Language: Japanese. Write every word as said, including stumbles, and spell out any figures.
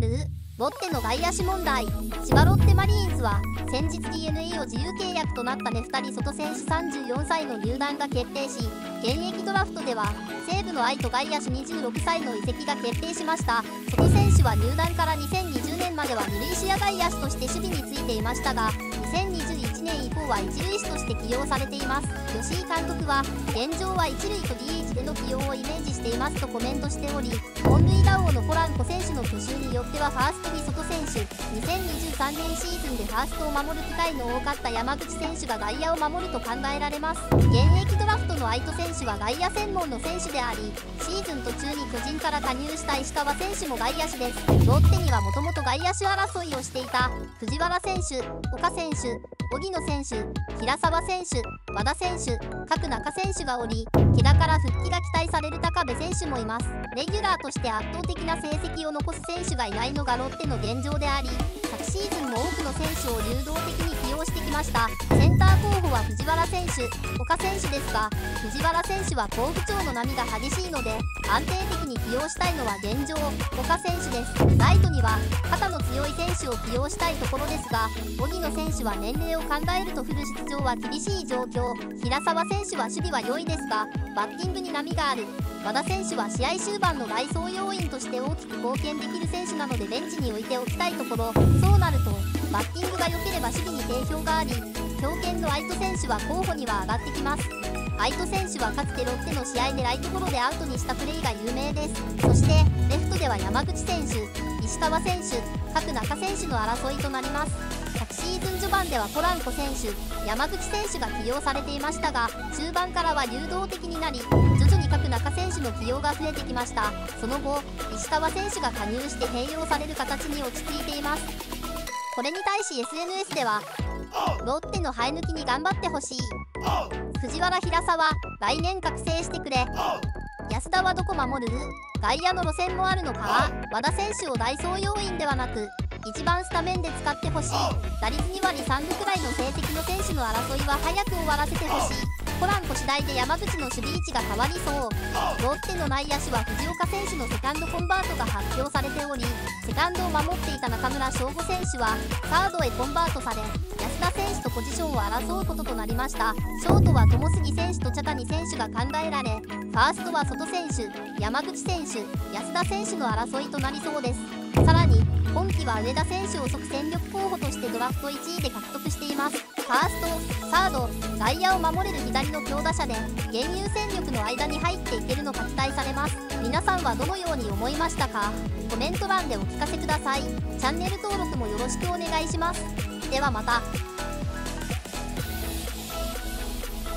る？ロッテの外野手問題。千葉ロッテマリーンズは先日 ディーエヌエー を自由契約となったネフタリ・ソト選手さんじゅうよんさいの入団が決定し、現役ドラフトでは西武の愛斗外野手にじゅうろくさいの移籍が決定しました。ソト選手は入団からにせんにじゅうねんまでは二塁手や外野手として守備についていましたが、にせんにじゅういちねん以降は一塁手として起用されています。吉井監督は現状は一塁と ディーエイチ での起用をイメージしていますとコメントしており、本塁打王のポランコ選手の去就によってはファーストにソト選手、にせんにじゅうさんねんシーズンでファーストを守る機会の多かった山口選手が外野を守ると考えられます。現役ドラフトの愛斗選手は外野専門の選手であり、シーズン途中に巨人から加入した石川選手も外野手です。ロッテにはもともと外野手争いをしていた藤原選手、岡選手、荻野選手、平沢選手、和田選手、角中選手がおり、怪我から復帰が期待される高部選手もいます。レギュラーとして圧倒的な成績を残す選手がいないのがロッテの現状であり、昨シーズンも多くの選手を流動的に起用してきました。センター候補は藤原選手、岡選手ですが、藤原選手は好不調の波が激しいので安定的に起用したいのは現状、岡選手です。ライトには肩の強い選手を起用したいところですが、荻野選手は年齢を考えるとフル出場は厳しい状況。平沢選手は守備は良いですがバッティングに波がある。和田選手は試合終盤の代走要員として大きく貢献できる選手なのでベンチに置いておきたいところ。そうなるとバッティングが良ければ守備に定評があり、強肩の愛斗選手は候補には上がってきます。愛斗選手はかつてロッテの試合でライトゴロでアウトにしたプレーが有名です。そしてレフトでは山口選手、石川選手、角中選手の争いとなります。昨シーズン序盤ではポランコ選手、山口選手が起用されていましたが、中盤からは流動的になり、徐々に角中選手の起用が増えてきました。その後石川選手が加入して併用される形に落ち着いています。これに対し エスエヌエス ではロッテの生え抜きに頑張ってほしい、藤原平沢来年覚醒してくれ、安田はどこ守る？外野の路線もあるのか？和田選手を代走要員ではなく一番スタメンで使ってほしい。打率にわりさんぶくらいの成績の選手の争いは早く終わらせてほしい。ポランコ次第で山口の守備位置が変わりそう。ロッテの内野手は藤岡選手のセカンドコンバートが発表されており、セカンドを守っていた中村奨吾選手はサードへコンバートされ、安田選手とポジションを争うこととなりました。ショートは友杉選手と茶谷選手が考えられ、ファーストは外選手、山口選手、安田選手の争いとなりそうです。さらに今季は上田選手を即戦力候補としてドラフトいちいで獲得しています。ファースト、サード、外野を守れる左の強打者で現有戦力の間に入っていけるのか期待されます。皆さんはどのように思いましたか？コメント欄でお聞かせください。チャンネル登録もよろしくお願いします。ではまた。